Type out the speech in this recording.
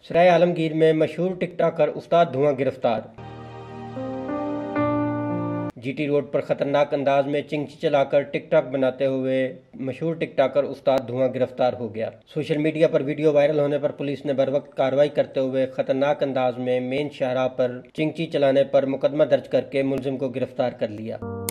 सराय आलमगीर में मशहूर टिकटॉकर उस्ताद धुआं गिरफ्तार। जीटी रोड पर खतरनाक अंदाज में चिंची चलाकर टिकटॉक बनाते हुए मशहूर टिकटॉकर उस्ताद धुआं गिरफ्तार हो गया। सोशल मीडिया पर वीडियो वायरल होने पर पुलिस ने बरवक्त कार्रवाई करते हुए खतरनाक अंदाज में मेन शाहराह पर चिंची चलाने पर मुकदमा दर्ज करके मुलजिम को गिरफ्तार कर लिया।